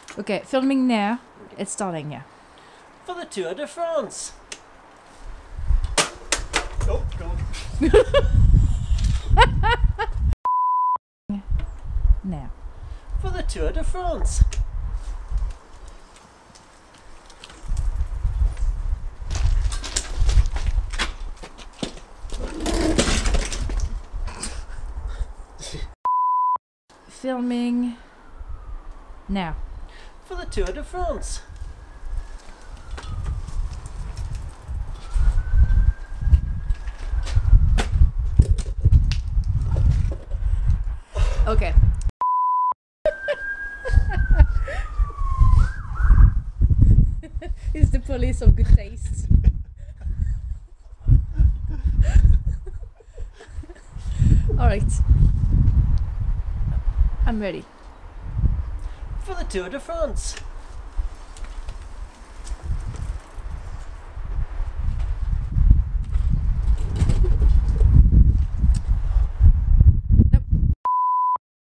Okay, filming now. It's starting, yeah. For the Tour de France. Oh, God. Now. For the Tour de France. Filming now. For the Tour de France. Okay. It's the police of good taste. Alright. I'm ready. For the Tour de France.